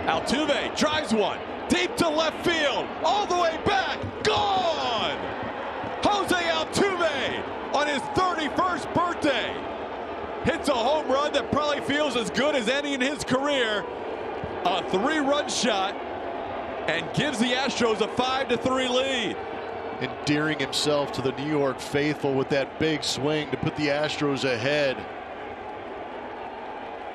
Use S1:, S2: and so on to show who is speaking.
S1: Altuve drives one deep to left field, all the way back, gone! Jose Altuve on his 31st birthday hits a home run that probably feels as good as any in his career. A 3-run shot, and gives the Astros a 5-3 lead.
S2: Endearing himself to the New York faithful with that big swing to put the Astros ahead.